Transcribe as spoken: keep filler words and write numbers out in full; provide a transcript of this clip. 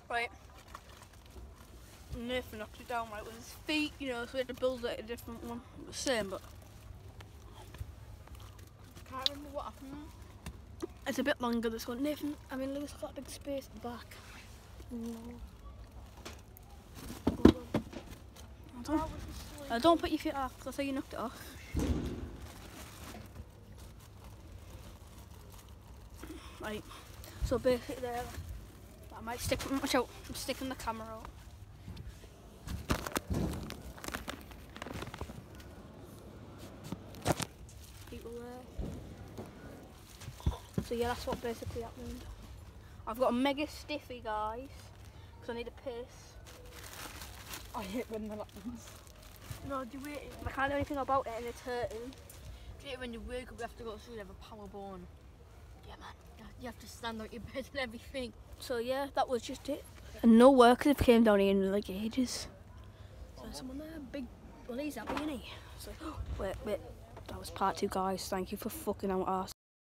Right. Nathan knocked it down right with his feet, you know, so we had to build it a different one. The same, but Can't remember what happened. it's a bit longer this one. Nathan, I mean, look, it's got a big space at the back. No. Don't, uh, don't put your feet off, because that's how you knocked it off. Right, so basically there, I might stick, watch out, I'm sticking the camera out. People there. So yeah, that's what basically happened. I've got a mega stiffy, guys, because I need a piss. I hate when that happens. No, do you wait? I can't do anything about it and it's hurting. Do you hate when you wake up, you have to go through, you have a power bone? Yeah, man. You have to stand out your bed and everything. So yeah, that was just it. And no work, because it came down here in like ages. So there's someone there, big, well he's happy, isn't he? So, wait, wait, that was part two, guys. Thank you for fucking out arse.